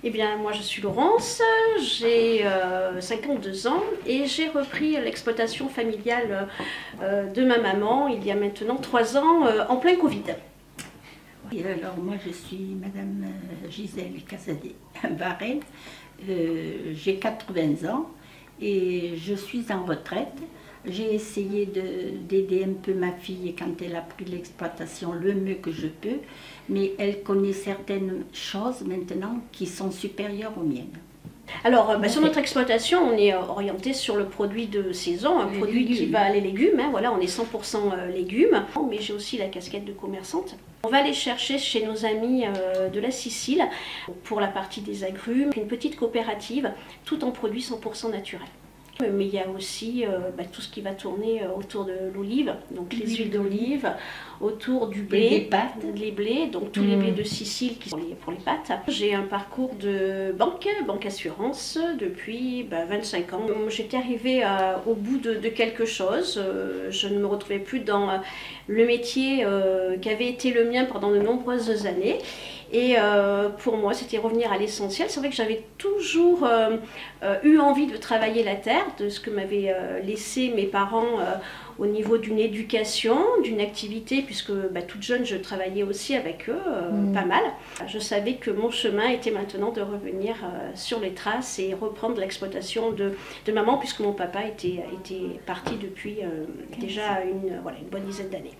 Eh bien, moi je suis Laurence, j'ai 52 ans et j'ai repris l'exploitation familiale de ma maman il y a maintenant 3 ans en plein Covid. Et alors moi je suis Madame Gisèle Casadé-Varenne, j'ai 80 ans et je suis en retraite. J'ai essayé d'aider un peu ma fille quand elle a pris l'exploitation le mieux que je peux, mais elle connaît certaines choses maintenant qui sont supérieures aux miennes. Alors, sur notre exploitation, on est orienté sur le produit de saison, un produit qui va les légumes. Hein, voilà, on est 100% légumes, mais j'ai aussi la casquette de commerçante. On va aller chercher chez nos amis de la Sicile, pour la partie des agrumes, une petite coopérative, tout en produits 100% naturels. Mais il y a aussi tout ce qui va tourner autour de l'olive, donc les huiles d'olive, autour du blé, les blés, donc tous les blés de Sicile qui sont pour les pâtes. J'ai un parcours de banque assurance depuis 25 ans. J'étais arrivée au bout de quelque chose. Je ne me retrouvais plus dans le métier qui avait été le mien pendant de nombreuses années. Et pour moi, c'était revenir à l'essentiel. C'est vrai que j'avais toujours eu envie de travailler la terre, de ce que m'avaient laissé mes parents au niveau d'une éducation, d'une activité, puisque toute jeune, je travaillais aussi avec eux, pas mal. Je savais que mon chemin était maintenant de revenir sur les traces et reprendre l'exploitation de maman, puisque mon papa était parti depuis déjà une bonne dizaine d'années.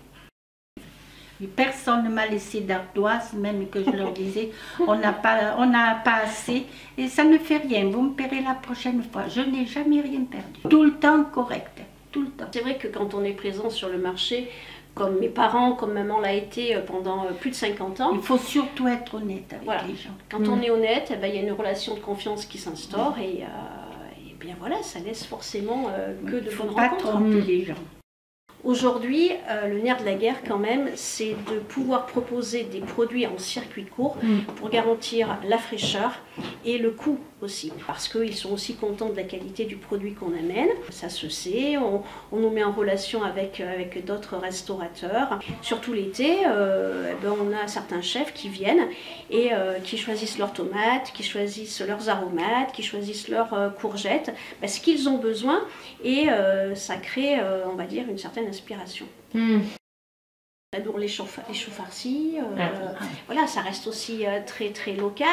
Personne ne m'a laissé d'ardoise, même que je leur disais, on n'a pas assez, et ça ne fait rien, vous me paierez la prochaine fois. Je n'ai jamais rien perdu, tout le temps correct, tout le temps. C'est vrai que quand on est présent sur le marché, comme mes parents, comme maman l'a été pendant plus de 50 ans. Il faut surtout être honnête avec les gens. Quand on est honnête, il y a une relation de confiance qui s'instaure et bien voilà, ça laisse forcément que de bonnes rencontres. Il ne faut pas tromper les gens. Aujourd'hui, le nerf de la guerre quand même, c'est de pouvoir proposer des produits en circuit court pour garantir la fraîcheur et le coût aussi. Parce qu'ils sont aussi contents de la qualité du produit qu'on amène. Ça se sait, on nous met en relation avec d'autres restaurateurs. Surtout l'été, on a certains chefs qui viennent et qui choisissent leurs tomates, qui choisissent leurs aromates, qui choisissent leurs courgettes, ce qu'ils ont besoin et ça crée, on va dire, une certaine inspiration. J'adore les choux farcis, voilà, ça reste aussi très local.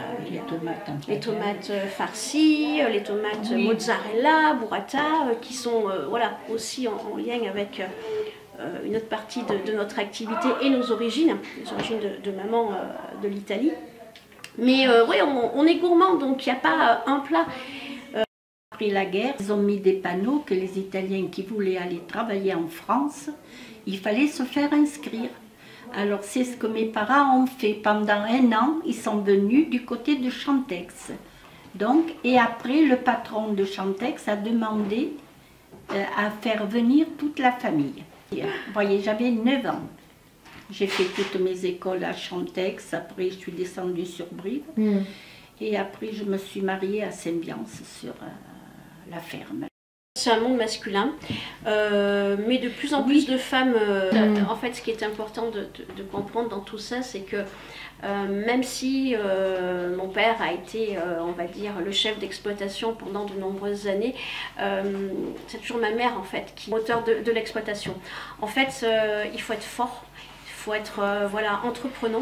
Les tomates farcies, les tomates mozzarella, burrata, qui sont aussi en lien avec une autre partie de notre activité et nos origines, les origines de maman de l'Italie. Mais oui, on est gourmand, donc il n'y a pas un plat. Après la guerre, ils ont mis des panneaux que les Italiens qui voulaient aller travailler en France, il fallait se faire inscrire. Alors c'est ce que mes parents ont fait. Pendant 1 an, ils sont venus du côté de Chantex. Donc, et après, le patron de Chantex a demandé à faire venir toute la famille. Vous voyez, j'avais 9 ans. J'ai fait toutes mes écoles à Chantex, après je suis descendue sur Brive. Et après, je me suis mariée à Saint-Biance sur la ferme. C'est un monde masculin, mais de plus en plus de femmes. En fait, ce qui est important de comprendre dans tout ça, c'est que même si mon père a été, on va dire, le chef d'exploitation pendant de nombreuses années, c'est toujours ma mère en fait qui est moteur de l'exploitation. En fait, il faut être fort. Il faut être entreprenant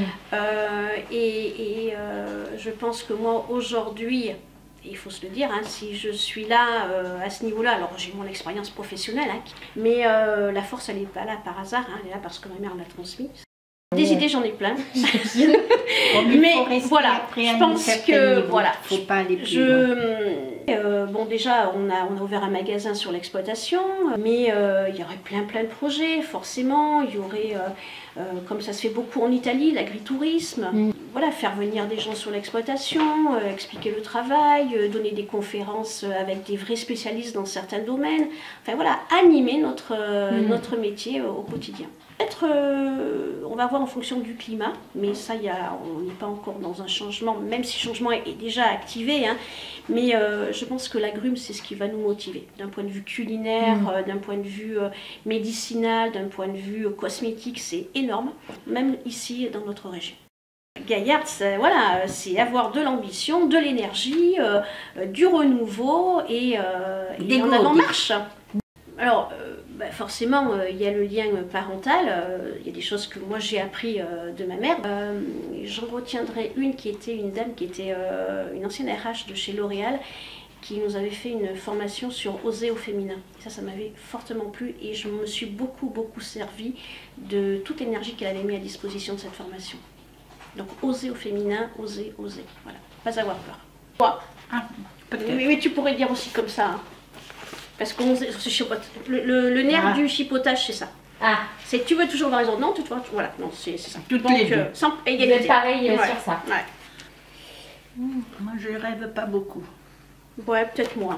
et je pense que moi aujourd'hui, il faut se le dire, si je suis là à ce niveau-là, alors j'ai mon expérience professionnelle, mais la force elle n'est pas là par hasard, elle est là parce que ma mère l'a transmise. Des idées, j'en ai plein. Mais voilà, je pense que faut pas aller plus loin. Bon, déjà, on a ouvert un magasin sur l'exploitation, mais il y aurait plein de projets, forcément. Il y aurait, comme ça se fait beaucoup en Italie, l'agritourisme. Voilà, faire venir des gens sur l'exploitation, expliquer le travail, donner des conférences avec des vrais spécialistes dans certains domaines. Enfin voilà, animer notre métier au quotidien. Peut-être, on va voir en fonction du climat, mais ça, on n'est pas encore dans un changement, même si le changement est déjà activé. Mais je pense que l'agrume, c'est ce qui va nous motiver, d'un point de vue culinaire, d'un point de vue médicinal, d'un point de vue cosmétique, c'est énorme, même ici dans notre région. Gaillard, voilà, c'est avoir de l'ambition, de l'énergie, du renouveau et en avant-marche. Alors, forcément, il y a le lien parental, il y a des choses que moi j'ai appris de ma mère. J'en retiendrai une qui était une dame qui était une ancienne RH de chez L'Oréal, qui nous avait fait une formation sur oser au féminin. Ça m'avait fortement plu et je me suis beaucoup servi de toute l'énergie qu'elle avait mis à disposition de cette formation. Donc oser au féminin, oser, voilà, pas avoir peur. Quoi mais tu pourrais dire aussi comme ça, hein. Parce qu'on se chipote. Le nerf du chipotage, c'est ça. C'est que tu veux toujours avoir raison. Non, voilà, non, c'est ça. Toutes les deux. Sans égalité. Vous êtes pareil sur ça. Ouais. Moi, je rêve pas beaucoup. Ouais, peut-être moins.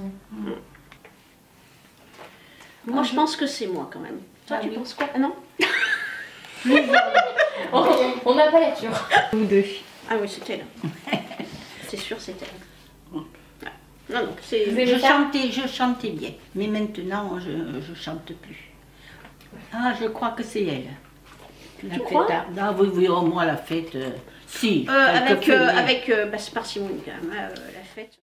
Moi, je pense que c'est moi quand même. Toi, tu penses quoi? Non. On n'a pas la nature. Vous deux. Ah oui, c'est elle. C'est sûr, c'est elle. Non, je chantais bien, mais maintenant je chante plus. Ah, je crois que c'est elle. Tu crois? Ah oui, au moins la fête. Si. avec c'est par Simone, quand même, la fête.